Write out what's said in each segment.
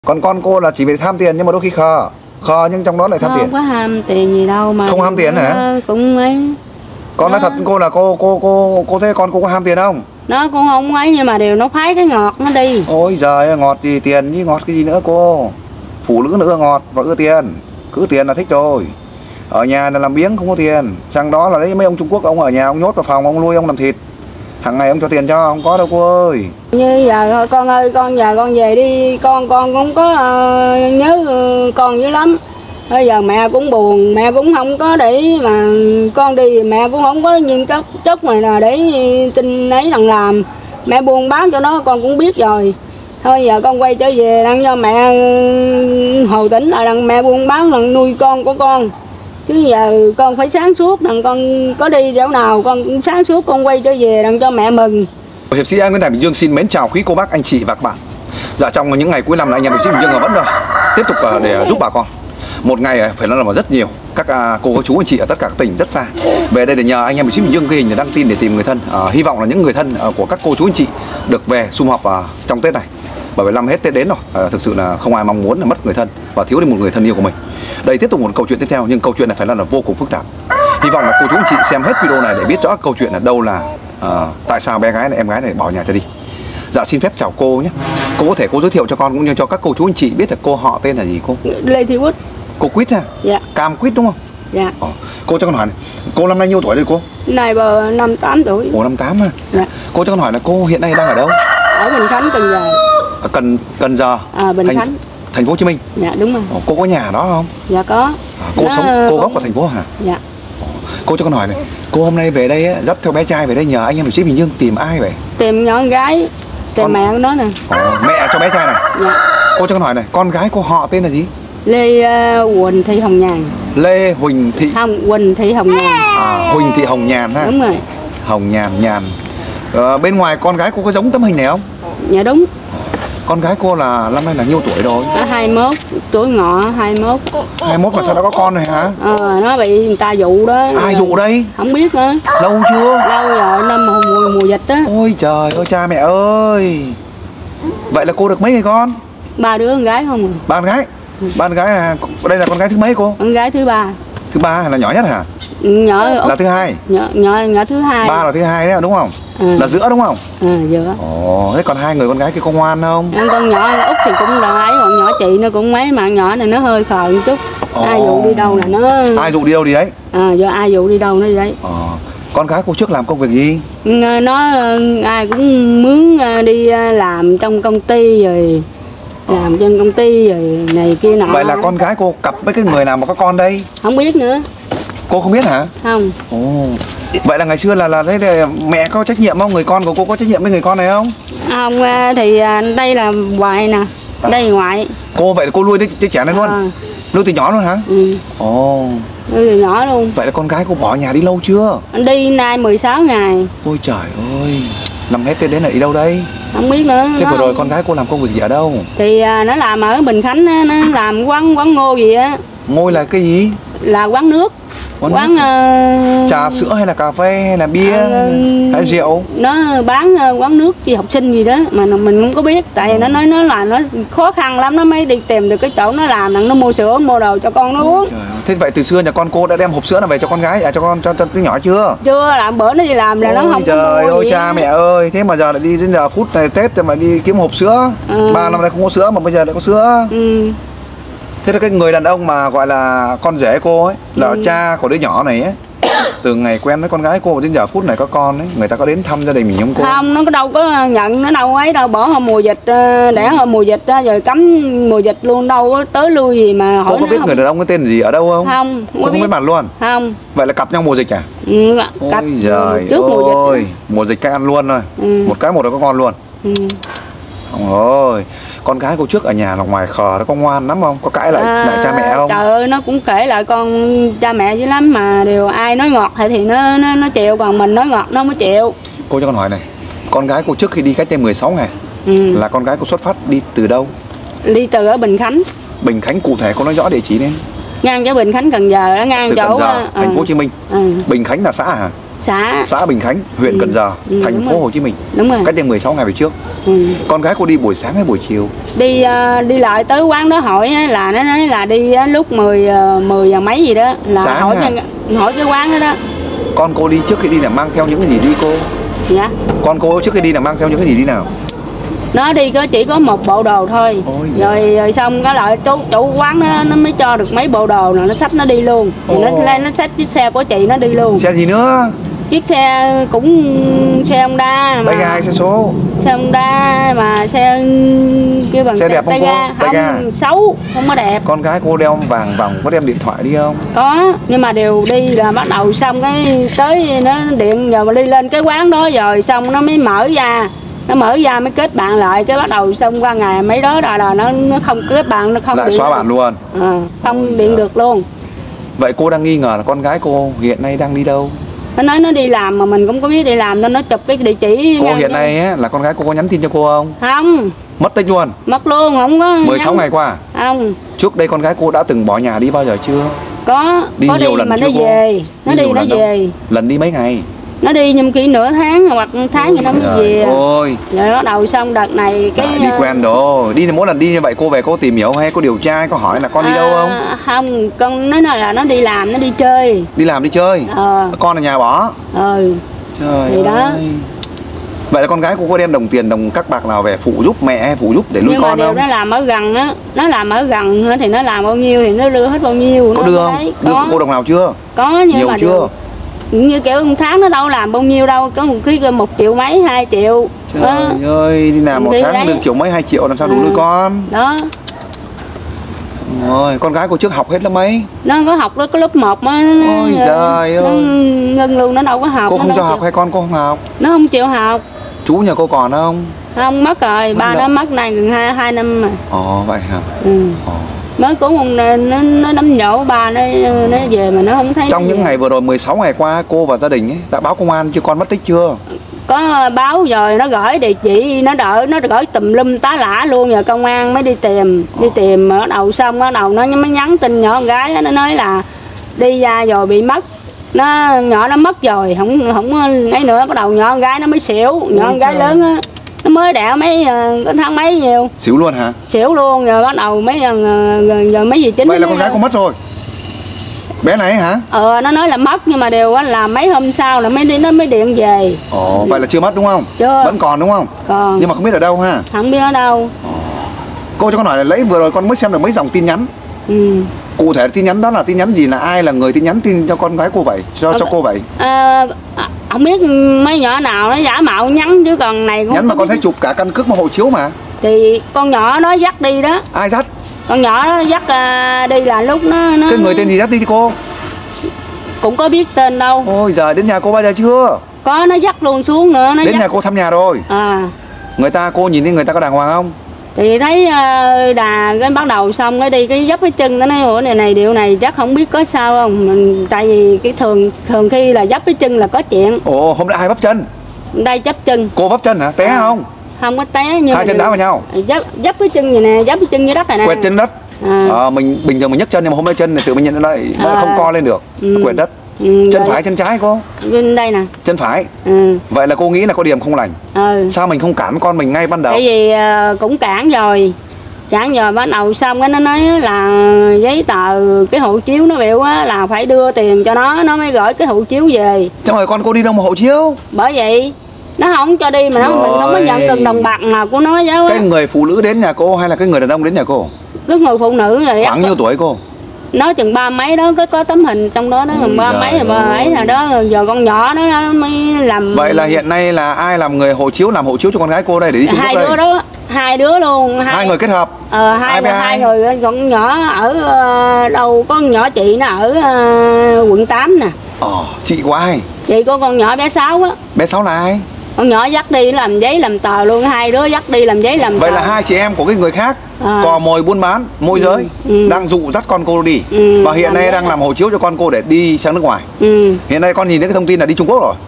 Con cô là chỉ vì tham tiền nhưng mà đôi khi khờ nhưng trong đó lại tham tiền. Không có ham tiền gì đâu mà. Không ham tiền hả? Cũng ấy. Con nói thật cô là cô thấy con cô có ham tiền không? Nó cũng không ấy nhưng mà điều nó phái cái ngọt nó đi. Ôi giời, ngọt gì tiền chứ ngọt cái gì nữa cô. Phụ nữ nữa ngọt và ưa tiền. Cứ tiền là thích rồi. Ở nhà là làm biếng không có tiền. Sang đó là lấy mấy ông Trung Quốc, ông ở nhà ông nhốt vào phòng, ông nuôi ông làm thịt. Hàng ngày ông cho tiền cho, không có đâu cô ơi. Như giờ thôi con ơi, con giờ con về đi, con cũng có nhớ con dữ lắm. Bây giờ mẹ cũng buồn, mẹ cũng không có để mà con đi, mẹ cũng không có những chất này là để tin ấy lần làm. Mẹ buồn báo cho nó con cũng biết rồi. Thôi giờ con quay trở về đang cho mẹ hồi tỉnh lại rằng mẹ buồn báo rằng nuôi con của con. Chứ giờ con phải sáng suốt rằng con có đi chỗ nào con cũng sáng suốt con quay trở về rằng cho mẹ mừng. Hiệp sĩ Nguyễn Thái Bình Dương xin mến chào quý cô bác anh chị và các bạn. Dạ trong những ngày cuối năm là anh em hiệp sĩ Bình Dương vẫn tiếp tục để giúp bà con. Một ngày phải nói là rất nhiều các cô các chú anh chị ở tất cả các tỉnh rất xa về đây để nhờ anh em hiệp sĩ Bình Dương ghi hình đăng tin để tìm người thân. Hy vọng là những người thân của các cô chú anh chị được về sum họp trong Tết này. Bởi vì năm hết Tết đến rồi, thực sự là không ai mong muốn là mất người thân và thiếu đi một người thân yêu của mình. Đây tiếp tục một câu chuyện tiếp theo nhưng câu chuyện này phải là vô cùng phức tạp. Hy vọng là cô chú anh chị xem hết video này để biết rõ câu chuyện là đâu là tại sao bé gái này em gái này bỏ nhà cho đi. Dạ xin phép chào cô nhé. Cô có thể cô giới thiệu cho con cũng như cho các cô chú anh chị biết là cô họ tên là gì cô? Lê Thị Quýt. Cô Quýt ha? Dạ. Cam Quýt đúng không? Dạ. Cô cho con hỏi này, cô năm nay nhiêu tuổi rồi cô? Này bờ 58 tuổi. Ồ 58 ha? Dạ. Cô cho con hỏi là cô hiện nay đang ở đâu? Ở Bình Khánh, Cần Giờ. Cần Giờ. Bình Khánh. Thành phố Hồ Chí Minh. Dạ đúng rồi. Cô có nhà đó không? Dạ có. Cô gốc ở thành phố hả? Dạ. Cô cho con hỏi này, cô hôm nay về đây dắt theo bé trai về đây nhờ anh em hiệp sĩ Bình Dương tìm ai vậy? Tìm nhỏ con gái, tìm mẹ của nó nè. Mẹ cho bé trai này. Dạ. Cô cho con hỏi này, con gái cô họ tên là gì? Lê Huỳnh Thị Hồng Nhàn. Lê Huỳnh Thị Huỳnh Thị Hồng Nhàn. Huỳnh Thị Hồng Nhàn ha. Đúng rồi. Hồng Nhàn. Bên ngoài con gái cô có giống tấm hình này không? Dạ đúng. Con gái cô là năm nay là nhiêu tuổi rồi? 21, tuổi ngọ 21. 21 mà sao đã có con rồi hả? Nó bị người ta dụ đó. Ai dụ đây? Không biết nữa. Lâu chưa? Lâu rồi, năm mùa dịch á. Ôi trời ơi cha mẹ ơi. Vậy là cô được mấy người con? 3 đứa con gái không à? 3 con gái? 3 con gái à? Đây là con gái thứ mấy cô? Con gái thứ 3. Thứ 3 là nhỏ nhất hả? Nhỏ là thứ 2. Nhỏ thứ 2. 3 là thứ 2 đấy đúng không? Là giữa đúng không? Giữa. Thế còn 2 người con gái kia có ngoan không? Con nhỏ Út thì cũng là ấy, còn nhỏ chị nó cũng mấy mà nhỏ này nó hơi khờ một chút. Ai dụ đi đâu là nó. Ai dụ đi đâu đi đấy? Giờ ai dụ đi đâu nó đi đấy. Con gái cô trước làm công việc gì? Nó ai cũng mướn đi làm trong công ty rồi. Làm trên công ty rồi này kia nọ. Vậy là con gái cô cặp với cái người nào mà có con đây? Không biết nữa. Cô không biết hả? Không. Vậy là ngày xưa là thấy mẹ có trách nhiệm không? Người con của cô có trách nhiệm với người con này không? Không, thì đây là ngoại nè. Đây là ngoại. Cô vậy là cô nuôi đứa trẻ này luôn? Nuôi từ nhỏ luôn hả? Nuôi từ nhỏ luôn. Vậy là con gái cô bỏ nhà đi lâu chưa? Đi nay 16 ngày. Ôi trời ơi. Năm hết Tết đến là đi đâu đây? Không biết nữa. Thế vừa rồi con gái cô làm công việc gì ở đâu? Thì nó làm ở Bình Khánh á, nó làm quán ngô gì á. Ngôi là cái gì? Là quán nước. Quán trà sữa hay là cà phê hay là bia hay rượu? Nó bán quán nước cho học sinh gì đó mà mình không có biết. Tại vì nó nói là nó khó khăn lắm, nó mới đi tìm được cái chỗ nó làm, nó mua sữa mua đồ cho con nó uống. Thế vậy từ xưa nhà con cô đã đem hộp sữa nào về cho con gái, cho đứa nhỏ chưa? Chưa, làm bữa nó đi làm là nó không có mua. Trời ơi cha mẹ ơi, thế mà giờ lại đi đến giờ phút này Tết mà đi kiếm hộp sữa. 3 năm nay không có sữa mà bây giờ lại có sữa. Thế là cái người đàn ông mà gọi là con rể cô ấy, là cha của đứa nhỏ này ấy, từ ngày quen với con gái cô đến giờ phút này có con ấy, người ta có đến thăm gia đình mình không cô? Không, nó đâu có nhận, nó đâu ấy đâu, bỏ hôm mùa dịch, để hôm mùa dịch rồi cấm mùa dịch luôn, đâu có tới lui gì mà hỏi. Cô có biết người đàn ông cái tên gì ở đâu không? Không. Cô không biết mặt luôn? Không. Vậy là cặp nhau mùa dịch à? Cặp trời trước mùa dịch. Mùa dịch cái ăn luôn rồi. Một là có con luôn. Ôi, con gái cô trước ở nhà là ngoài khờ nó có ngoan lắm không? Có cãi lại cha mẹ không? Trời ơi, nó cũng kể lại con cha mẹ dữ lắm mà điều ai nói ngọt thì nó chịu, còn mình nói ngọt nó không có chịu. Cô cho con hỏi này, con gái cô trước khi đi cách đây 16 ngày là con gái cô xuất phát đi từ đâu? Đi từ ở Bình Khánh. Bình Khánh cụ thể cô nói rõ địa chỉ lên. Ngang chỗ Bình Khánh Cần Giờ đó, ngang từ chỗ Cần Giờ, thành phố Hồ Chí Minh. Bình Khánh là xã hả? xã Bình Khánh, huyện Cần Giờ, thành đúng phố rồi. Hồ Chí Minh. Đúng rồi. Cách đây 16 ngày về trước. Con gái cô đi buổi sáng hay buổi chiều? Đi lại tới quán đó hỏi á, là nó nói là đi á, lúc 10 giờ mấy gì đó là Sáng hỏi cái quán đó đó. Con cô đi trước khi đi là mang theo những cái gì đi cô? Dạ. Con cô trước khi đi là mang theo những cái gì đi nào? Nó đi chỉ có một bộ đồ thôi. Rồi xong cái lại chủ quán nó mới cho được mấy bộ đồ rồi nó xách nó đi luôn. Thì nó xách chiếc xe của chị nó đi luôn. Xe gì nữa? Chiếc xe cũng xe Honda mà. Tay ga hay xe số? Xe Honda mà xe kia bằng xe đẹp không cô? Tay ga xấu, không có đẹp. Con gái cô đeo vàng vòng, có đem điện thoại đi không? Có, nhưng mà đều đi là bắt đầu xong cái tới nó điện giờ mà đi lên cái quán đó rồi xong nó mới mở ra. Nó mở ra mới kết bạn lại, cái bắt đầu xong qua ngày mấy đó là nó không kết bạn, nó không lại xóa bạn luôn. Không điện được luôn. Vậy cô đang nghi ngờ là con gái cô hiện nay đang đi đâu? Nó nói nó đi làm mà mình cũng có biết đi làm nên nó chụp cái địa chỉ. Cô hiện nay á, là con gái cô có nhắn tin cho cô không? Không. Mất tích luôn? Mất luôn, không có 16 ngày qua? Không. Trước đây con gái cô đã từng bỏ nhà đi bao giờ chưa? Có nhiều đi lần mà nó cô? về. Nó đi nó về. Lần đi mấy ngày? Nó đi nhưng khi nửa tháng hoặc tháng gì nó mới về. Ôi. Rồi bắt đầu xong đợt này cái đi quen rồi. Đi thì mỗi lần đi như vậy cô về cô tìm hiểu hay cô điều tra hay cô hỏi là con đi đâu không? Không, con nói là nó đi làm, nó đi chơi. Đi làm đi chơi? Con ở nhà bỏ? Trời thì ơi. Đó. Vậy là con gái cô có đem đồng tiền đồng các bạc nào về phụ giúp mẹ hay phụ giúp để nuôi con không? Nhưng mà nó làm ở gần á, nó làm ở gần thì nó làm bao nhiêu thì nó đưa hết bao nhiêu. Có đưa không? Đưa cô đồng nào chưa? Có nhưng nhiều mà chưa? Như kiểu một tháng nó đâu làm bao nhiêu đâu, có một khi 1 triệu mấy 2 triệu. Trời ơi, đi làm một tháng được 1 triệu mấy 2 triệu làm sao đủ nuôi con? Đó. Rồi, con gái cô trước học hết lớp mấy? Nó có học đó, có lớp 1 mà. Ôi trời ơi. Ngưng luôn, nó đâu có học. Cô không cho học hay con cô không học? Nó không chịu học. Chú nhà cô còn không? Không, mất rồi, ba nó mất này gần 2 năm mà. Vậy hả? Mới cũng nó đấm nhổ ba nó về mà nó không thấy. Trong những ngày vừa rồi 16 ngày qua cô và gia đình ấy đã báo công an cho con mất tích chưa? Có báo rồi, nó gửi địa chỉ, nó gửi tùm lum tá lả luôn, giờ công an mới đi tìm mà bắt đầu xong bắt đầu nó mới nhắn tin nhỏ con gái, nó nói là đi ra rồi bị mất. Nhỏ nó mất rồi, không ấy nữa, bắt đầu nhỏ con gái nó mới xỉu, nhỏ con gái lớn á. Nó mới đẻ mấy cái tháng mấy nhiều. Xỉu luôn hả? Xỉu luôn, rồi bắt đầu giờ mấy gì chính. Vậy là con gái cô mất rồi. Bé này hả? Nó nói là mất nhưng mà đều là mấy hôm sau là nó mới điện về. Vậy là chưa mất đúng không? Chưa. Vẫn còn đúng không? Còn. Nhưng mà không biết ở đâu ha? Không biết ở đâu. Cô cho con hỏi là vừa rồi con mới xem được mấy dòng tin nhắn. Cụ thể tin nhắn đó là tin nhắn gì, là ai là người tin nhắn tin cho con gái cô vậy, cho cô vậy? Không biết mấy nhỏ nào nó giả mạo nhắn chứ còn này cũng nhắn mà con thấy chụp cả căn cước mà hộ chiếu mà. Thì con nhỏ nó dắt đi đó. Ai dắt? Con nhỏ nó dắt đi là lúc nó cái người tên gì dắt đi thì cô? Cũng có biết tên đâu. Ôi giời, đến nhà cô bao giờ chưa? Có, nó dắt luôn xuống nữa. Nó đến nhà cô thăm nhà rồi. Cô nhìn thấy người ta có đàng hoàng không? Thì thấy cái bắt đầu xong cái đi cái dấp cái chân nó nói ủa này điều này chắc không biết có sao không. Tại vì cái thường khi là dấp cái chân là có chuyện. Hôm nay ai vấp chân? Đây chấp chân. Cô vấp chân hả? Té không? Không có té nhưng hai chân đá vào nhau. Dấp cái chân vậy nè, dấp cái chân dưới đất này nè. Quẹt chân đất. Mình bình thường mình nhấc chân nhưng mà hôm nay chân này tự mình nhận lại nó không co lên được. Quẹt đất. Chân phải chân trái cô? Bên đây nè. Chân phải. Vậy là cô nghĩ là có điểm không lành. Sao mình không cản con mình ngay ban đầu? Tại vì cũng cản rồi bắt đầu xong cái nó nói là giấy tờ cái hộ chiếu nó biểu á là phải đưa tiền cho nó mới gửi cái hộ chiếu về. Chứ rồi con cô đi đâu mà hộ chiếu? Bởi vậy nó không cho đi mà mình không có nhận được đồng bạc nào của nó chứ. Cái người phụ nữ đến nhà cô hay là cái người đàn ông đến nhà cô? Cái người phụ nữ rồi. Khoảng nhiêu tuổi cô? Nó chừng 30 mấy đó, có tấm hình trong đó đó, 30 mấy rồi bà ấy là đó, giờ con nhỏ đó nó mới làm. Vậy là hiện nay là ai làm người hộ chiếu, làm hộ chiếu cho con gái cô đây để đi Trung Quốc đây? Hai đứa đó, hai đứa luôn. Hai người kết hợp? Hai người, con nhỏ ở đâu, có con nhỏ chị nó ở quận 8 nè. Chị của ai? Chị của con nhỏ bé 6 á. Bé 6 là ai? Con nhỏ dắt đi làm giấy làm tờ luôn, hai đứa dắt đi làm giấy làm tờ. Vậy là hai chị em của cái người khác cò mồi buôn bán, môi giới đang dụ dắt con cô đi. Và hiện nay đang làm hộ chiếu cho con cô để đi sang nước ngoài. Hiện nay con nhìn thấy cái thông tin là đi Trung Quốc rồi.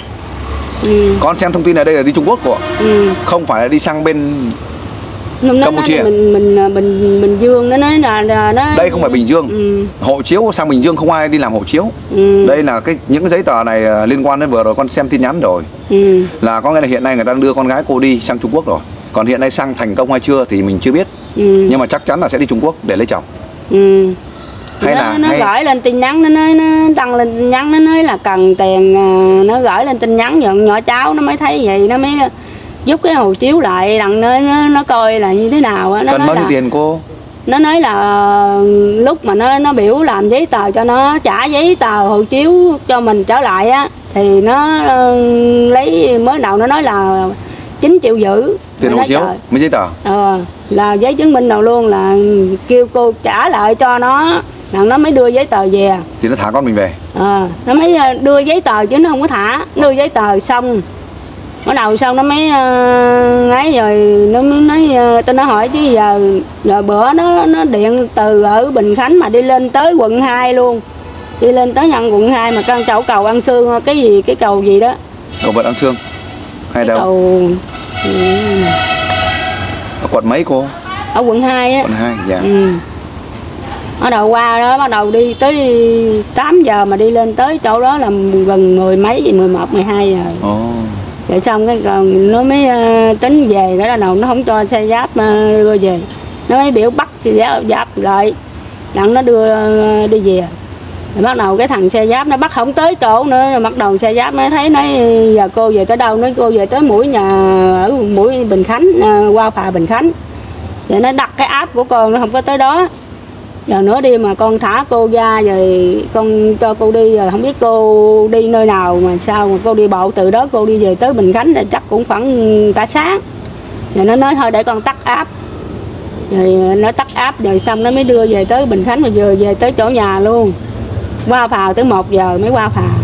Con xem thông tin ở đây là đi Trung Quốc của. Không phải là đi sang bên Campuchia. Bình Dương nó nói nó đây không phải Bình Dương. Hộ chiếu sang Bình Dương không ai đi làm hộ chiếu. Đây là những cái giấy tờ này liên quan đến vừa rồi con xem tin nhắn rồi. Là có nghĩa là hiện nay người ta đưa con gái cô đi sang Trung Quốc rồi. Còn hiện nay sang thành công hay chưa thì mình chưa biết. Nhưng mà chắc chắn là sẽ đi Trung Quốc để lấy chồng. Hay nó gửi lên tin nhắn, nó nói, nó đăng lên tin nhắn, nó nói là cần tiền, nó gửi lên tin nhắn rồi nhỏ cháu nó mới thấy vậy, nó mới giúp cái hộ chiếu lại, đặng nó coi là như thế nào á. Cần bao nhiêu tiền cô? Nó nói là lúc mà nó biểu làm giấy tờ cho nó, trả giấy tờ hộ chiếu cho mình trở lại á, thì nó lấy, mới đầu nó nói là 9,5 triệu. Tiền hộ chiếu, mấy giấy tờ? Là giấy chứng minh nào luôn, là kêu cô trả lại cho nó, là nó mới đưa giấy tờ về. Thì nó thả con mình về? Nó mới đưa giấy tờ chứ nó không có thả. Đưa giấy tờ xong, bắt đầu xong nó mới ấy rồi, nó mới nói, tôi nó hỏi chứ giờ, rồi bữa nó điện từ ở Bình Khánh mà đi lên tới quận 2 luôn. Đi lên tới nhận quận 2 mà căn chỗ cầu An Sương, cái cầu gì đó. Cầu vượt An Sương? Hay đâu? Cầu... Ở quận mấy cô? Ở quận 2 á. Quận 2, dạ. Bắt đầu qua đó, bắt đầu đi tới 8 giờ mà đi lên tới chỗ đó là gần 10 mấy, 11, 12 giờ. Rồi xong cái còn nó mới tính về, cái đầu nó không cho xe giáp đưa về. Nó mới biểu bắt xe giáp lại, đặng nó đưa đi về. Rồi bắt đầu cái thằng xe giáp nó bắt không tới chỗ nữa, rồi bắt đầu xe giáp mới thấy, nói giờ cô về tới đâu, nói cô về tới mũi nhà, ở mũi Bình Khánh, qua phà Bình Khánh. Rồi nó đặt cái app của con, nó không có tới đó. Giờ nữa đi mà con thả cô ra rồi con cho cô đi, rồi không biết cô đi nơi nào mà sao mà cô đi bộ từ đó cô đi về tới Bình Khánh là chắc cũng khoảng cả sáng. Rồi nó nói thôi để con tắt app. Rồi nó tắt app rồi xong nó mới đưa về tới Bình Khánh, mà vừa về tới chỗ nhà luôn. Qua phà tới 1 giờ mới qua phà.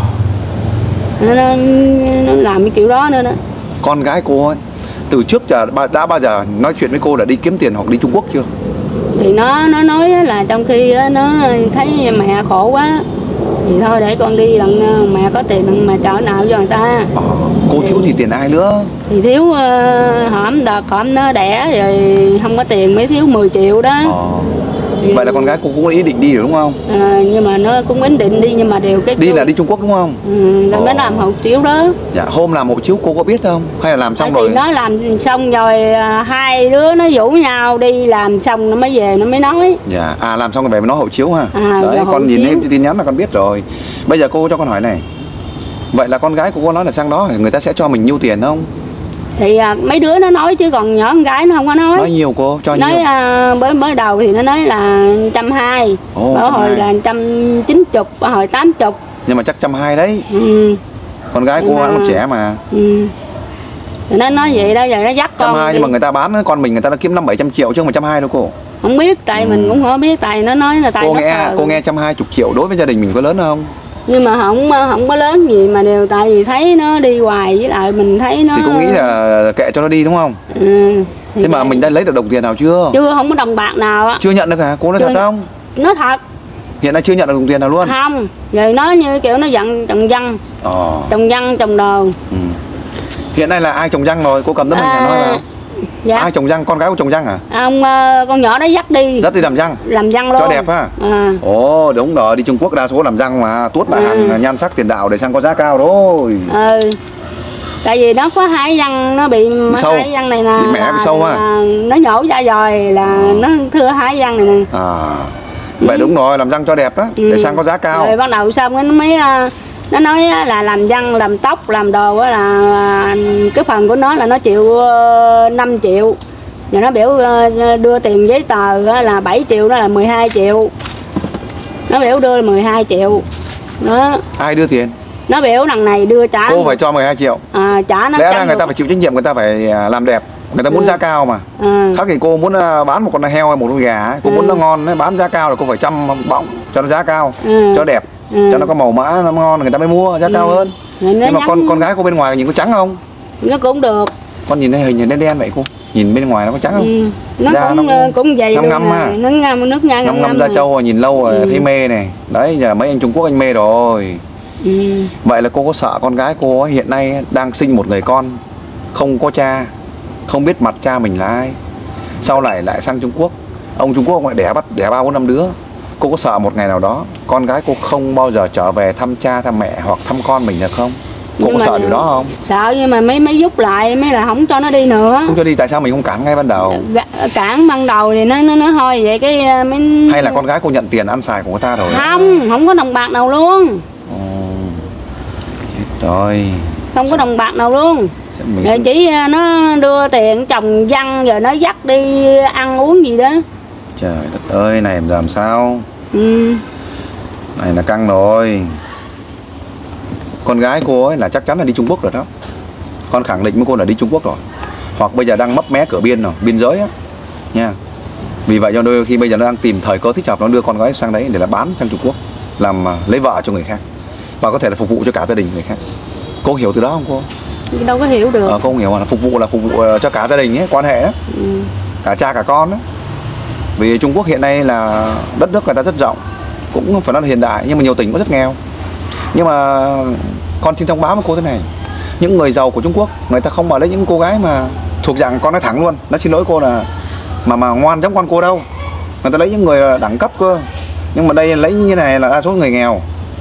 Nó làm cái kiểu đó nữa đó. Con gái cô ấy, từ trước giờ đã bao giờ nói chuyện với cô là đi kiếm tiền hoặc đi Trung Quốc chưa? Thì nó nói là trong khi nó thấy mẹ khổ quá thì thôi để con đi, lần mẹ có tiền mà trợ nợ cho người ta. Cô thiếu thì tiền ai nữa? Thì thiếu hổm nó đẻ rồi không có tiền mới thiếu 10 triệu đó. Vậy là con gái cô cũng có ý định đi rồi đúng không? Nhưng mà nó cũng ý định đi, nhưng mà đều cái đi là đi Trung Quốc đúng không? Rồi mới làm hộ chiếu đó. Dạ, hôm làm hộ chiếu cô có biết không? Hay là làm xong rồi? Thì nó làm xong rồi, hai đứa nó rủ nhau đi làm xong nó mới về, nó mới nói. Dạ, làm xong rồi về mới nói hộ chiếu ha. Đấy, con nhìn thấy tin nhắn là con biết rồi. Bây giờ cô cho con hỏi này, vậy là con gái của cô nói là sang đó người ta sẽ cho mình nhiêu tiền không? Thì mấy đứa nó nói chứ còn nhỏ con gái nó không có nói. Nói nhiều cô, cho nói, nhiều. Mới đầu thì nó nói là 120, bảo hồi là 190, bảo hồi 80. Nhưng mà chắc 120 đấy. Con gái cô còn trẻ mà. Thì nó nói vậy đó, giờ nó dắt con. 120 nhưng mà người ta bán con mình, người ta đã kiếm 500-700 triệu chứ không phải 120 đâu cô. Không biết, tại mình cũng không biết, tại nó nói là tại cô nghe 120 triệu đối với gia đình mình có lớn không? Nhưng mà không có lớn gì mà đều, tại vì thấy nó đi hoài, với lại mình thấy nó thì cô nghĩ là kệ cho nó đi đúng không? Thế mà mình đã lấy được đồng tiền nào chưa? Chưa, không có đồng bạc nào á. Chưa nhận được hả? Cô nói thật không? Nói thật. Hiện nay chưa nhận được đồng tiền nào luôn? Không, rồi nó như kiểu nó giận trồng văn. Trồng văn, trồng đồ. Hiện nay là ai trồng văn rồi? Cô cầm tấm hình này nói vào. Dạ. Ai trồng văn? Con gái cô trồng văn hả? Con nhỏ đó dắt đi. Dắt đi làm văn? Làm văn luôn. Cho đẹp ha? Đúng rồi, đi Trung Quốc đa số làm văn mà. Tuốt lại hàng nhan sắc tiền đạo để sang có giá cao rồi. Tại vì nó có hai văn, nó bị hai văn này nè. Bị mẻ bị sâu ha? Nó nhổ ra rồi là nó thưa hai văn này nè. Vậy đúng rồi, làm văn cho đẹp á, để sang có giá cao. Rồi bắt đầu xong nó mới nó nói là làm văn, làm tóc, làm đồ á, là cái phần của nó là nó chịu 5 triệu. Rồi nó biểu đưa tiền giấy tờ là 7 triệu, đó là 12 triệu. Nó biểu đưa 12 triệu. Đó. Ai đưa tiền? Nó biểu đằng này đưa trả. Cô phải cho 12 triệu. Trả nó. Lẽ ra người ta phải chịu trách nhiệm, người ta phải làm đẹp. Người ta muốn giá cao mà. Khác thì cô muốn bán một con heo hay một con gà, cô muốn nó ngon, bán giá cao là cô phải chăm bọng cho nó giá cao, cho đẹp, cho nó có màu mã, nó ngon người ta mới mua giá cao hơn. Nhưng mà con gái cô bên ngoài nhìn có trắng không? Nó cũng được. Con nhìn thấy hình nhìn đen đen vậy cô? Nhìn bên ngoài nó có trắng không? Nó cũng dày ngâm ngâm ha. Nó ngâm nước nha, ngâm da trâu, nhìn lâu rồi thấy mê này. Đấy, giờ mấy anh Trung Quốc anh mê rồi. Vậy là cô có sợ con gái cô hiện nay đang sinh một người con không có cha, không biết mặt cha mình là ai, sau này lại sang Trung Quốc Ông Trung Quốc ông lại đẻ 3-4-5 đứa. Cô có sợ một ngày nào đó con gái cô không bao giờ trở về thăm cha thăm mẹ hoặc thăm con mình được không? Cô có sợ điều đó không? Sợ, nhưng mà mấy giúp lại mới là không cho nó đi nữa. Không cho đi, tại sao mình không cản ngay ban đầu? Cản ban đầu thì nó thôi vậy cái mới... Hay là con gái cô nhận tiền ăn xài của người ta rồi? Không có đồng bạc nào luôn. Chết rồi. Không có đồng bạc nào luôn. Rồi chỉ nó đưa tiền chồng văn rồi nó dắt đi ăn uống gì đó. Trời đất ơi, này làm sao? Này là căng rồi. Con gái cô ấy là chắc chắn là đi Trung Quốc rồi đó. Con khẳng định với cô là đi Trung Quốc rồi. Hoặc bây giờ đang mấp mé cửa biên rồi, biên giới á nha. Vì vậy cho đôi khi bây giờ nó đang tìm thời cơ thích hợp, nó đưa con gái sang đấy để là bán sang Trung Quốc, làm lấy vợ cho người khác, và có thể là phục vụ cho cả gia đình người khác. Cô hiểu từ đó không cô? Đâu có hiểu được. Cô không hiểu là phục vụ cho cả gia đình ấy, quan hệ đó. Cả cha cả con đó. Vì Trung Quốc hiện nay là đất nước người ta rất rộng, cũng phải nói là hiện đại, nhưng mà nhiều tỉnh cũng rất nghèo. Nhưng mà con xin thông báo với cô thế này, những người giàu của Trung Quốc người ta không bảo lấy những cô gái mà thuộc dạng con nói thẳng luôn, nó xin lỗi cô là mà ngoan giống con cô đâu. Người ta lấy những người đẳng cấp cơ. Nhưng mà đây lấy như này là đa số người nghèo,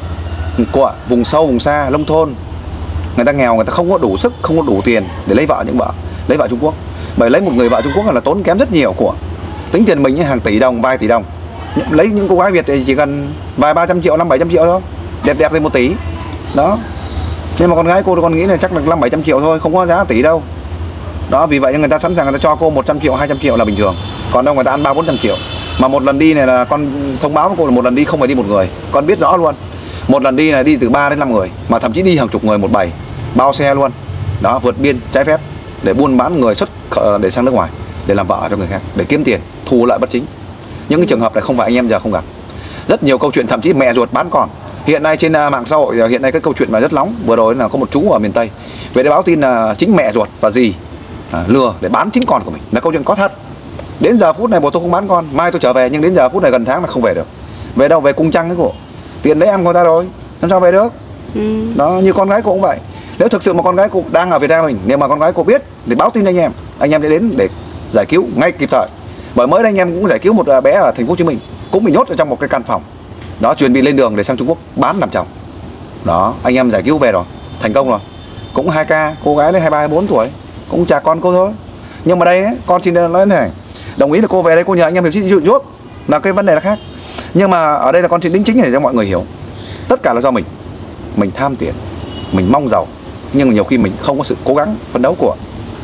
cô ạ, vùng sâu vùng xa nông thôn, người ta nghèo, người ta không có đủ sức, không có đủ tiền để lấy vợ Trung Quốc. Bởi lấy một người vợ Trung Quốc là tốn kém rất nhiều của. Tính tiền mình hàng tỷ đồng, vài tỷ đồng. Lấy những cô gái Việt thì chỉ cần vài 300 triệu, 500-700 triệu thôi. Đẹp lên 1 tỷ. Đó. Nhưng mà con gái cô con nghĩ là chắc là 500-700 triệu thôi, không có giá tỷ đâu. Đó, vì vậy người ta sẵn sàng người ta cho cô 100 triệu, 200 triệu là bình thường. Còn đâu người ta ăn 300-400 triệu. Mà một lần đi này là con thông báo với cô là một lần đi không phải đi một người. Con biết rõ luôn. Một lần đi là đi từ 3 đến 5 người, mà thậm chí đi hàng chục người một bầy, bao xe luôn. Đó, vượt biên trái phép để buôn bán người xuất để sang nước ngoài, để làm vợ cho người khác, để kiếm tiền, thu lợi bất chính. Những cái trường hợp này không phải anh em giờ không gặp. Rất nhiều câu chuyện, thậm chí mẹ ruột bán con. Hiện nay trên mạng xã hội hiện nay cái câu chuyện mà rất nóng, vừa rồi là có một chú ở miền Tây về để báo tin là chính mẹ ruột và dì lừa để bán chính con của mình, là câu chuyện có thật. Đến giờ phút này bộ tôi không bán con, mai tôi trở về, nhưng đến giờ phút này gần tháng là không về được. Về đâu? Về cung trăng cái cô. Tiền đấy ăn của ta rồi, làm sao về được? Đó, như con gái cô cũng vậy. Nếu thực sự mà con gái cô đang ở Việt Nam mình, nếu mà con gái cô biết thì báo tin anh em sẽ đến để giải cứu ngay kịp thời. Bởi mới đây anh em cũng giải cứu một bé ở thành phố Hồ Chí Minh, cũng bị nhốt ở trong một cái căn phòng. Đó, chuẩn bị lên đường để sang Trung Quốc bán làm chồng. Đó, anh em giải cứu về rồi, thành công rồi. Cũng 2 ca, cô gái đấy 23-24 tuổi, cũng chả con cô thôi. Nhưng mà đây ấy, con xin nói thế này, đồng ý là cô về đây cô nhờ anh em hiệp sĩ giúp là cái vấn đề là khác. Nhưng mà ở đây là con xin đính chính để cho mọi người hiểu. Tất cả là do mình tham tiền, mình mong giàu, nhưng mà nhiều khi mình không có sự cố gắng phấn đấu của.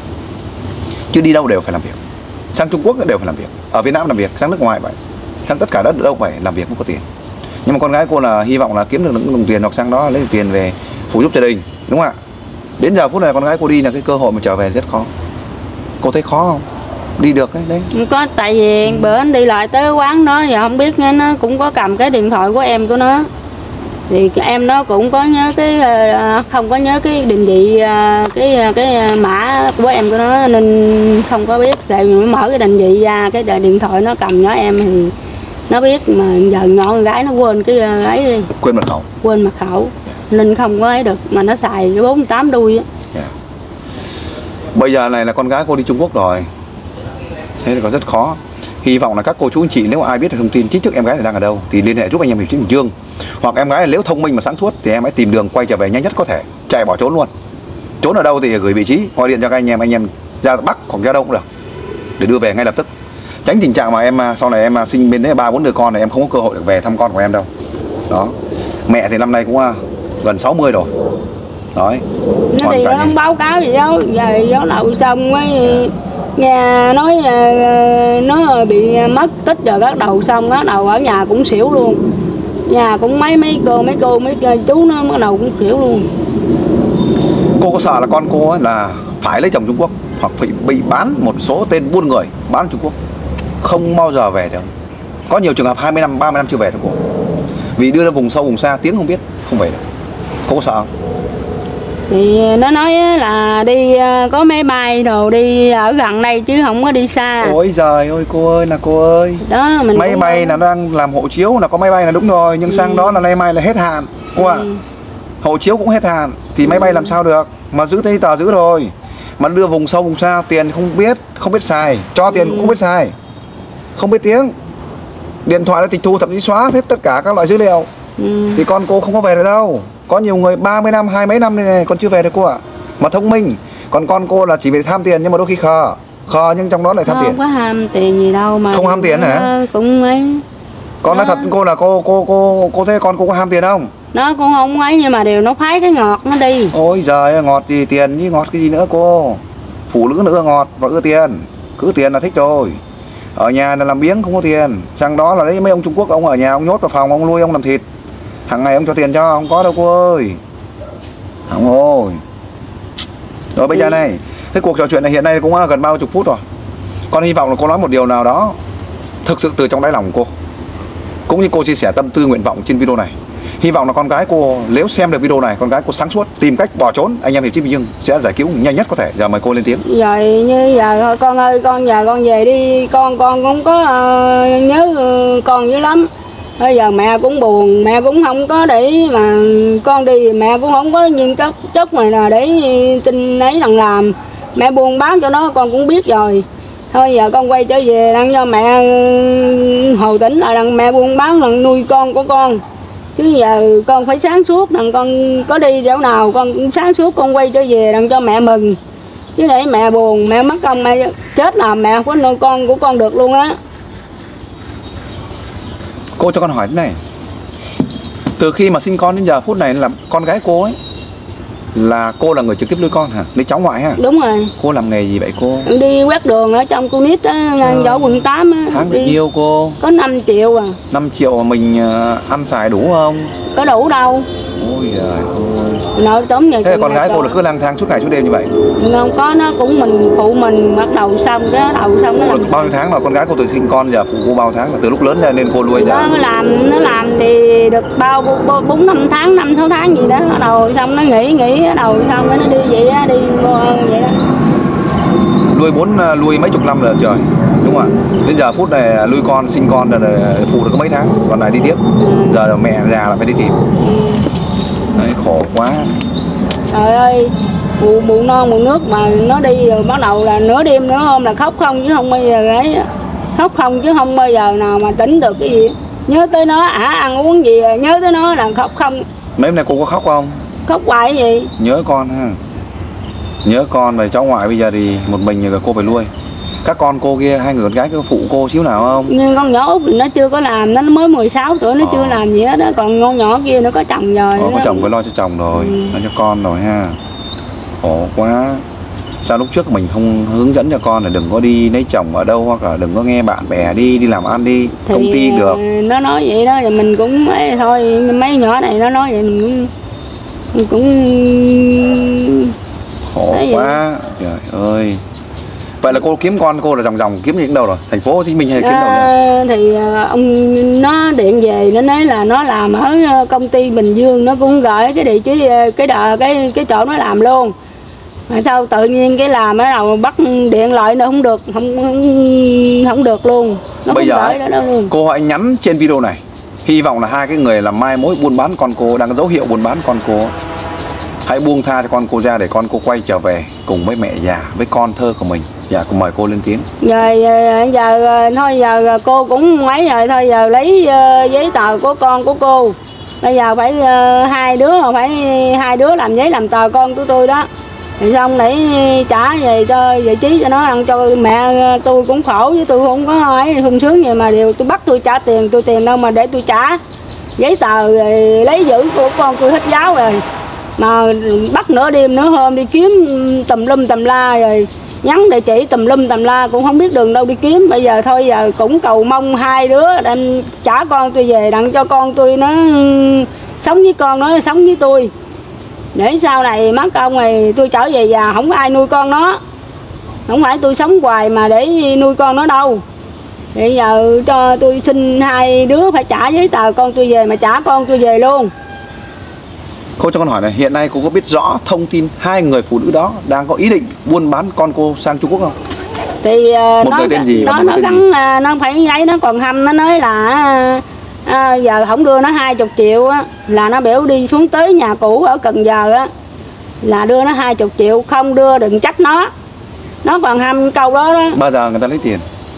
Chứ đi đâu đều phải làm việc. Sang Trung Quốc đều phải làm việc, ở Việt Nam làm việc, sang nước ngoài vậy. Sang tất cả đất đâu phải làm việc mới có tiền. Nhưng mà con gái cô là hy vọng là kiếm được những đồng tiền hoặc sang đó lấy được tiền về phụ giúp gia đình, đúng không ạ? Đến giờ phút này con gái cô đi là cái cơ hội mà trở về rất khó. Cô thấy khó không? Đi được đấy. Không có, tại vì bữa anh đi lại tới quán đó, giờ không biết nó cũng có cầm cái điện thoại của em của nó. Thì em nó cũng có nhớ cái không có nhớ cái định vị cái mã của em của nó, nên không có biết. Tại vì mở cái định vị ra, cái điện thoại nó cầm nhớ em thì nó biết, mà giờ nhỏ con gái nó quên cái ấy đi, quên mật khẩu nên không có ấy được, mà nó xài cái 48 đuôi á. Bây giờ này là con gái cô đi Trung Quốc rồi, thế thì có rất khó. Hy vọng là các cô chú anh chị nếu ai biết được thông tin chính thức em gái này đang ở đâu thì liên hệ giúp anh em hiệp sĩ Bình Dương. Hoặc em gái nếu thông minh mà sáng suốt thì em hãy tìm đường quay trở về nhanh nhất có thể, chạy bỏ trốn luôn. Trốn ở đâu thì gửi vị trí, gọi điện cho các anh em ra Bắc hoặc ra đâu cũng được để đưa về ngay lập tức. Tránh tình trạng mà em sau này em sinh bên đấy 3-4 đứa con này em không có cơ hội được về thăm con của em đâu. Đó. Mẹ thì năm nay cũng gần 60 rồi. Đấy. Nó thì nó không báo cáo gì đâu, giờ gió lậu xong mới nghe nói nó bị mất tích rồi, bắt đầu xong bắt đầu ở nhà cũng xỉu luôn. Nhà cũng mấy cô chú nó bắt đầu cũng xỉu luôn. Cô có sợ là con cô là phải lấy chồng Trung Quốc hoặc phải bị bán một số tên buôn người bán Trung Quốc, không bao giờ về được. Có nhiều trường hợp 20 năm, 30 năm chưa về được cô. Vì đưa ra vùng sâu vùng xa, tiếng không biết, không về được. Cô có sợ không? Thì nó nói là đi có máy bay đồ đi ở gần đây chứ không có đi xa. Ôi giời ơi cô ơi, là cô ơi. Đó, mình máy bay là nó đang làm hộ chiếu là có máy bay là đúng rồi, nhưng sang đó là nay mai là hết hạn cô ạ. Hộ chiếu cũng hết hạn thì máy bay làm sao được, mà giữ giấy tờ giữ rồi. Mà đưa vùng sâu vùng xa tiền không biết xài, cho tiền cũng không biết xài. không biết tiếng. Điện thoại đã tịch thu, thậm chí xóa hết tất cả các loại dữ liệu. Thì con cô không có về được đâu. Có nhiều người 30 năm, 20 mấy năm này còn chưa về được cô ạ. Mà thông minh. Còn con cô là chỉ vì tham tiền nhưng mà đôi khi khờ nhưng trong đó lại tham tiền. Không có ham tiền gì đâu mà. Không ham tiền hả? Cũng ấy. Con nói thật cô là cô thấy con cô có ham tiền không? Nó cũng không ấy, nhưng mà điều nó phái cái ngọt nó đi. Ôi giời, ngọt gì tiền chứ ngọt cái gì nữa cô. Phụ nữ nữa ngọt và ưa tiền. Cứ tiền là thích rồi. Ở nhà là làm biếng không có tiền. Sang đó là đấy mấy ông Trung Quốc, ông ở nhà ông nhốt vào phòng, ông nuôi ông làm thịt. Hàng ngày ông cho tiền cho, không có đâu cô ơi. Không ơi. Rồi bây giờ này, cái cuộc trò chuyện này hiện nay cũng gần 30 phút rồi. Con hy vọng là cô nói một điều nào đó thực sự từ trong đáy lòng của cô. Cũng như cô chia sẻ tâm tư nguyện vọng trên video này. Hy vọng là con gái cô nếu xem được video này, con gái cô sáng suốt tìm cách bỏ trốn, anh em Hiệp Sĩ Bình Dương sẽ giải cứu nhanh nhất có thể. Giờ mời cô lên tiếng. Rồi như giờ thôi con ơi, con về đi, con cũng có nhớ con dữ lắm. Bây giờ mẹ cũng buồn, mẹ cũng không có để mà con đi, mẹ cũng không có những chất này là để tin ấy lần làm. Mẹ buồn báo cho nó con cũng biết rồi. Thôi giờ con quay trở về đang cho mẹ hồi tỉnh lại, rằng mẹ buồn báo rằng nuôi con của con. Chứ giờ con phải sáng suốt, rằng con có đi chỗ nào con cũng sáng suốt con quay trở về đặng cho mẹ mừng. Chứ để mẹ buồn, mẹ mất công mẹ chết là mẹ không có nuôi con của con được luôn á. Cô cho con hỏi thế này. Từ khi mà sinh con đến giờ phút này là con gái cô ấy, là cô là người trực tiếp nuôi con hả? Nuôi cháu ngoại hả? Đúng rồi. Cô làm nghề gì vậy cô? Đi quét đường ở trong cô nít á, ngang chỗ quận 8 á. Tháng được nhiêu cô? Có 5 triệu à. 5 triệu mà mình ăn xài đủ không? Có đủ đâu. Ôi giời ơi. Nợ tóm vậy. Thế con gái cô là cứ lang thang suốt ngày suốt đêm như vậy? Không có, nó cũng mình phụ mình bắt đầu xong cái đầu xong nó được bao nhiêu tháng mà con gái cô từ sinh con giờ phụ cô bao tháng, là từ lúc lớn lên nên cô nuôi nó làm thì được bao 4-5 tháng, 5-6 tháng gì đó, bắt đầu xong nó nghỉ bắt đầu xong nó đi vậy á, đi vậy đó. Nuôi mấy chục năm rồi trời, đúng không ạ? Đến giờ phút này nuôi con, sinh con là phụ được có mấy tháng, còn lại đi tiếp. Giờ mẹ già là phải đi tìm. Đấy, khổ quá. Trời ơi, bụng non bụng nước mà nó đi rồi bắt đầu là nửa đêm nữa hôm là khóc không chứ không bao giờ ấy, khóc không chứ không bao giờ nào mà tỉnh được cái gì. Nhớ tới nó ăn uống gì nhớ tới nó là khóc không. Mấy hôm nay cô có khóc không? Khóc hoài cái gì? Nhớ con ha. Nhớ con và cháu ngoại bây giờ thì một mình rồi cô phải nuôi. Các con cô kia, hai người con gái có phụ cô xíu nào không? Nhưng con nhỏ Út nó chưa có làm, nó mới 16 tuổi nó chưa làm gì hết đó. Còn con nhỏ kia nó có chồng rồi. Có chồng phải lo cho chồng rồi, lo cho con rồi ha. Khổ quá. Sao lúc trước mình không hướng dẫn cho con là đừng có đi lấy chồng ở đâu, hoặc là đừng có nghe bạn bè đi làm ăn đi thì công ty được. Nó nói vậy đó, rồi mình cũng ấy thôi, mấy nhỏ này nó nói vậy mình cũng khổ quá. Trời ơi. Vậy là cô kiếm con cô là vòng kiếm những đâu rồi? Thành phố Hồ Chí Minh hay kiếm đâu rồi? Thì ông nó điện về nó nói là nó làm ở công ty Bình Dương, nó cũng gửi cái địa chỉ cái chỗ nó làm luôn. Mà sao tự nhiên cái làm ở đầu bắt điện lại nó không được, không được luôn. Nó bây giờ đó luôn. Cô hãy nhắn trên video này, hy vọng là hai cái người làm mai mối buôn bán con cô, đang có dấu hiệu buôn bán con cô, hãy buông tha cho con cô ra để con cô quay trở về cùng với mẹ già, với con thơ của mình. Dạ, cô mời cô lên tiếng. Rồi giờ thôi giờ cô cũng mấy rồi, thôi giờ lấy giấy tờ của con của cô. Bây giờ phải hai đứa làm giấy làm tờ con của tôi đó. Thì xong để trả về cho vị trí cho nó, ăn cho mẹ tôi cũng khổ, với tôi không có ấy sung sướng gì mà đều tôi bắt tôi trả tiền, tôi tiền đâu mà để tôi trả. Giấy tờ rồi lấy giữ của con tôi hết giáo rồi. Mà bắt nửa đêm nửa hôm đi kiếm tùm lum tùm la, rồi nhắn địa chỉ tùm lum tùm la cũng không biết đường đâu đi kiếm. Bây giờ thôi giờ cũng cầu mong hai đứa đem trả con tôi về, đặng cho con tôi nó sống với con nó sống với tôi, để sau này mất công này tôi trở về già không có ai nuôi con nó. Không phải tôi sống hoài mà để nuôi con nó đâu. Bây giờ cho tôi xin hai đứa phải trả giấy tờ con tôi về, mà trả con tôi về luôn. Cô cho con hỏi này, hiện nay cô có biết rõ thông tin hai người phụ nữ đó đang có ý định buôn bán con cô sang Trung Quốc không? Thì một người tên gì? Nó gắn nó phải ấy, nó còn hâm, nó nói là giờ không đưa nó 20 triệu á, là nó biểu đi xuống tới nhà cũ ở Cần Giờ á, là đưa nó 20 triệu, không đưa đừng trách nó. Nó còn hâm câu đó đó. Bao giờ người ta lấy tiền?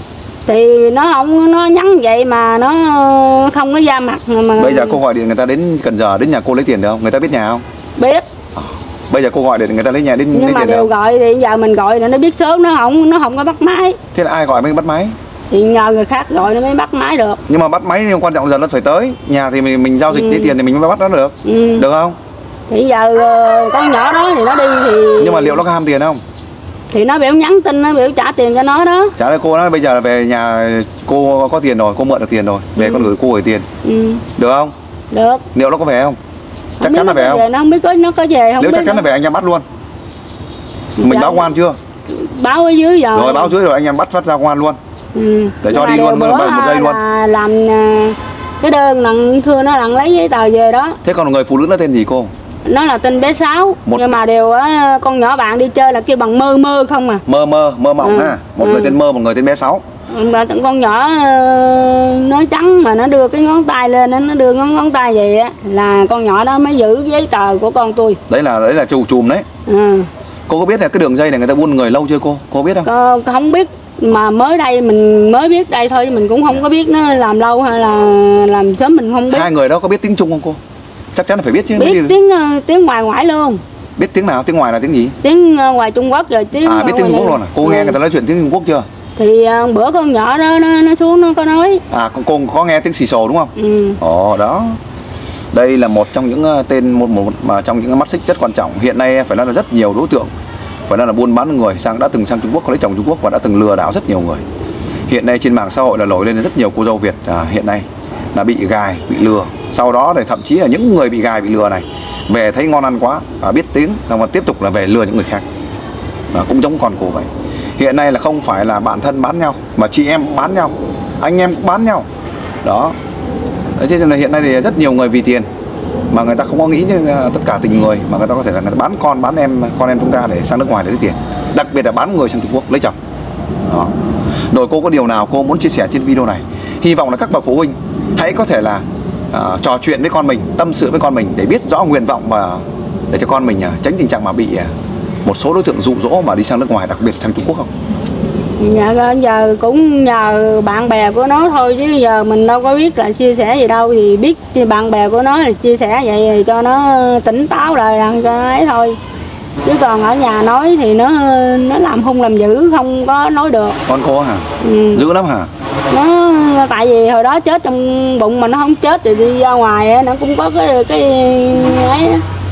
Thì nó không, nó nhắn vậy mà nó không có ra mặt mà. Bây giờ cô gọi điện người ta đến Cần Giờ đến nhà cô lấy tiền được không? Người ta biết nhà không? Biết. Bây giờ cô gọi điện người ta lấy nhà đến Nhưng lấy mà tiền được đều không? gọi thì giờ mình gọi là nó biết sớm, nó không có bắt máy. Thế là ai gọi mới bắt máy? Thì nhờ người khác gọi nó mới bắt máy được. Nhưng mà bắt máy thì quan trọng giờ nó phải tới nhà thì mình giao dịch lấy tiền thì mình mới bắt nó được. Được không? Thì giờ con nhỏ đó thì nó đi thì. Nhưng mà liệu nó có ham tiền không? Thì nó biểu nhắn tin, nó biểu trả tiền cho nó đó. Trả lời cô nói bây giờ là về nhà cô có tiền rồi, cô mượn được tiền rồi, về con gửi cô gửi tiền. Được không? Được. Liệu nó có về không? Chắc chắn là về không? Nó không biết nó có về không. Nếu chắc chắn là về anh em bắt luôn. Mình báo quan chưa? Báo ở dưới rồi. Rồi báo dưới rồi anh em bắt phát ra công an luôn. Để cho đi luôn một giây luôn. Làm cái đơn nặng thưa nó nặng lấy giấy tờ về đó. Thế còn người phụ nữ nó tên gì cô? Nó là tên bé Sáu. Nhưng mà đều con nhỏ bạn đi chơi là kêu bằng Mơ Mơ không à. Mơ mộng ha. Một người tên Mơ, một người tên bé Sáu. Mà con nhỏ nói trắng mà nó đưa cái ngón tay lên, nó đưa ngón tay vậy á là con nhỏ đó mới giữ giấy tờ của con tôi. Đấy là chùm đấy. Cô có biết là cái đường dây này người ta buôn người lâu chưa cô? Cô biết không? Không biết, mà mới đây mình mới biết đây thôi, mình cũng không có biết nó làm lâu hay là làm sớm mình không biết. Hai người đó có biết tiếng Trung không cô? Chắc chắn là phải biết chứ. Biết tiếng ngoài luôn. Biết tiếng nào? Tiếng ngoài là tiếng gì? Tiếng ngoài Trung Quốc rồi tiếng. Biết tiếng Trung Quốc luôn à? Cô nghe người ta nói chuyện tiếng Trung Quốc chưa? Thì bữa con nhỏ đó nó xuống nó có nói. Cô có nghe tiếng xì xồ đúng không? Đó. Đây là một trong những tên một mà trong những mắt xích rất quan trọng. Hiện nay phải nói là rất nhiều đối tượng phải nói là buôn bán người đã từng sang Trung Quốc, có lấy chồng Trung Quốc và đã từng lừa đảo rất nhiều người. Hiện nay trên mạng xã hội là nổi lên rất nhiều cô dâu Việt hiện nay là bị gài, bị lừa. Sau đó thì thậm chí là những người bị gài, bị lừa này về thấy ngon ăn quá, biết tiếng, xong rồi tiếp tục là về lừa những người khác. Cũng giống con cô vậy. Hiện nay là không phải là bạn thân bán nhau mà chị em bán nhau, anh em cũng bán nhau. Đó. Thế nên là hiện nay thì rất nhiều người vì tiền mà người ta không có nghĩ như tất cả tình người, mà người ta có thể là người ta bán con em chúng ta để sang nước ngoài để lấy tiền. Đặc biệt là bán người sang Trung Quốc lấy chồng. Đó. Rồi cô có điều nào cô muốn chia sẻ trên video này? Hy vọng là các bậc phụ huynh hãy có thể là trò chuyện với con mình, tâm sự với con mình để biết rõ nguyện vọng và để cho con mình tránh tình trạng mà bị một số đối tượng dụ dỗ mà đi sang nước ngoài, đặc biệt sang Trung Quốc không? Dạ giờ cũng nhờ bạn bè của nó thôi chứ giờ mình đâu có biết là chia sẻ gì đâu, thì biết bạn bè của nó là chia sẻ vậy thì cho nó tỉnh táo lại là cho nó ấy thôi. Chứ còn ở nhà nói thì nó làm hung làm dữ không có nói được. Con cô hả? Dữ lắm hả? Nó tại vì hồi đó chết trong bụng mà nó không chết thì đi ra ngoài nó cũng có cái ấy.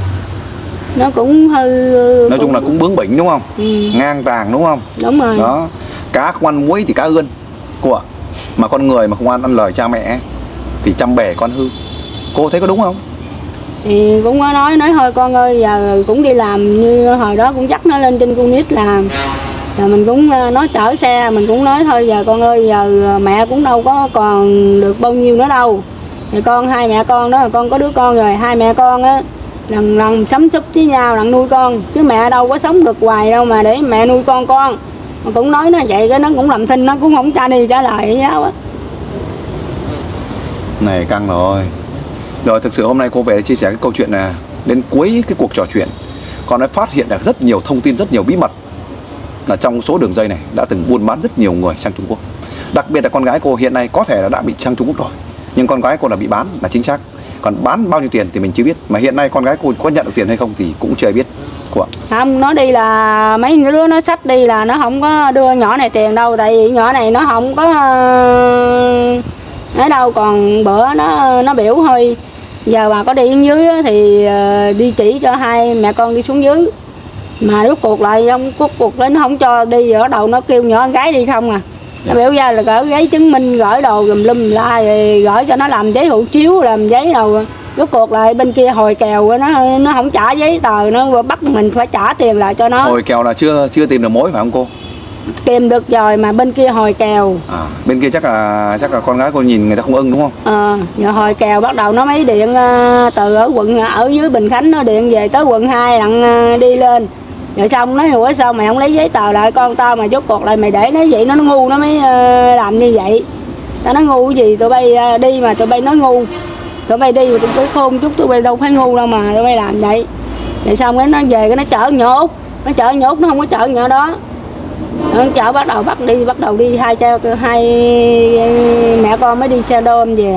Nó cũng hơi nói chung là cũng bướng bỉnh đúng không? Ngang tàng đúng không? Đúng rồi. Đó. Cá không ăn muối thì cá ươn cô ạ. Mà con người mà không ăn lời cha mẹ thì trăm bể con hư. Cô thấy có đúng không? Thì cũng có nói thôi con ơi, giờ cũng đi làm như hồi đó cũng dắt nó lên trên con nít làm. Rồi mình cũng nói chở xe, mình cũng nói thôi giờ con ơi, giờ mẹ cũng đâu có còn được bao nhiêu nữa đâu. Thì hai mẹ con đó, con có đứa con rồi, hai mẹ con á lần sắm súp với nhau, lần nuôi con, chứ mẹ đâu có sống được hoài đâu mà để mẹ nuôi con. Mà cũng nói nó vậy, cái nó cũng làm thinh, nó cũng không trả đi trả lại với nhau á. Này căng rồi. Rồi thực sự hôm nay cô về chia sẻ cái câu chuyện này đến cuối cái cuộc trò chuyện, con đã phát hiện được rất nhiều thông tin, rất nhiều bí mật là trong số đường dây này đã từng buôn bán rất nhiều người sang Trung Quốc. Đặc biệt là con gái cô hiện nay có thể là đã bị sang Trung Quốc rồi, nhưng con gái cô là bị bán là chính xác. Còn bán bao nhiêu tiền thì mình chưa biết. Mà hiện nay con gái cô có nhận được tiền hay không thì cũng chưa ai biết cô ạ. Không, nó đi là mấy đứa nó xách đi là nó không có đưa nhỏ này tiền đâu. Tại vì nhỏ này nó không có ở đâu. Còn bữa nó biểu thôi, giờ bà có đi xuống dưới thì đi chỉ cho hai mẹ con đi xuống dưới. Mà rốt cuộc lại rốt cuộc nó không cho đi, ở đầu nó kêu nhỏ con gái đi không à. Nó biểu ra là gửi giấy chứng minh, gửi đồ gùm lum la, rồi gửi cho nó làm giấy hộ chiếu, làm giấy đâu. Rốt cuộc lại bên kia hồi kèo nó không trả giấy tờ, nó bắt mình phải trả tiền lại cho nó. Hồi kèo là chưa tìm được mối phải không cô? Tìm được rồi mà bên kia hồi kèo. Bên kia chắc là con gái cô nhìn người ta không ưng đúng không? Giờ hồi kèo bắt đầu nó mới điện từ ở dưới Bình Khánh, nó điện về tới quận 2 đặng đi lên. Rồi xong nói ủa sao mày không lấy giấy tờ lại con tao, mà rốt cuộc lại mày để nó vậy, nó ngu nó mới làm như vậy. Tao nói ngu cái gì, tụi bay đi mà tụi bay nói ngu. Tụi bay đi mà tụi bay khôn chút, tụi bay đâu phải ngu đâu mà tụi bay làm vậy. Rồi xong cái nó về cái nó chở nhỏ Út, nó không có chở nhỏ đó. Chợ bắt đầu đi hai mẹ con mới đi xe đôm về,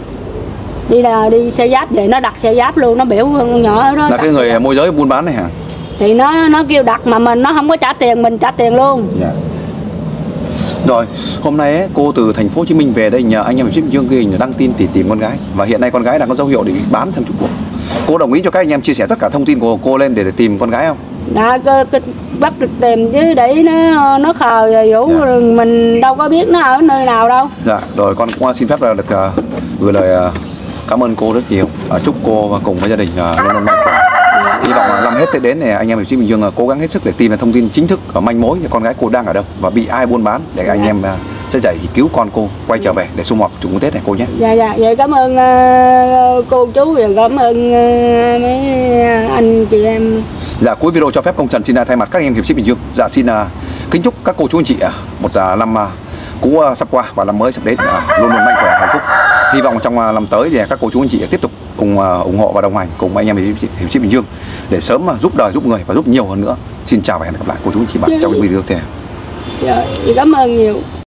đi xe giáp về, nó đặt xe giáp luôn, nó biểu con nhỏ đó là cái người môi giới buôn bán này hả? Thì nó kêu đặt mà nó không có trả tiền, mình trả tiền luôn. Dạ. Rồi, hôm nay ấy, cô từ thành phố Hồ Chí Minh về đây nhờ anh em hiệp sĩ Bình Dương ghi hình đăng tin tìm con gái, và hiện nay con gái đang có dấu hiệu để bị bán sang Trung Quốc. Cô đồng ý cho các anh em chia sẻ tất cả thông tin của cô lên để tìm con gái không? Dạ, bắt tìm chứ để nó khờ Vũ, mình đâu có biết nó ở nơi nào đâu. Dạ, rồi con cũng xin phép là được gửi lời cảm ơn cô rất nhiều. Chúc cô và cùng với gia đình luôn luôn mạnh khỏe. Hy vọng là năm hết Tết đến này anh em hiệp sĩ Bình Dương cố gắng hết sức để tìm ra thông tin chính thức ở manh mối con gái cô đang ở đâu và bị ai buôn bán để anh em sẽ dạy cứu con cô quay trở về để sum họp chung Tết này cô nhé. Dạ, vậy cảm ơn cô chú và cảm ơn mấy anh chị em. Dạ, cuối video cho phép công Trần xin thay mặt các anh em hiệp sĩ Bình Dương xin kính chúc các cô chú anh chị một năm cũ sắp qua và năm mới sắp đến luôn luôn mạnh khỏe hạnh phúc. Hy vọng trong năm tới thì các cô chú anh chị tiếp tục cùng ủng hộ và đồng hành cùng anh em hiệp sĩ Bình Dương để sớm giúp đời giúp người và giúp nhiều hơn nữa. Xin chào và hẹn gặp lại cô chú anh chị bạn trong video tiếp theo. Dạ, cảm ơn nhiều.